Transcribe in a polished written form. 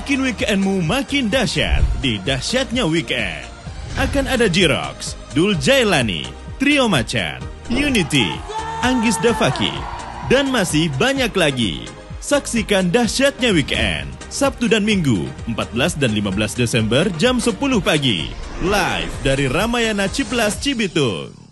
Bikin weekendmu makin dahsyat di Dahsyatnya Weekend. Akan ada Jirox, Dul Jailani, Trio Macan, Unity, Anggis Davaki, dan masih banyak lagi. Saksikan Dahsyatnya Weekend, Sabtu dan Minggu, 14 dan 15 Desember jam 10 pagi. Live dari Ramayana Cipelas, Cibitung.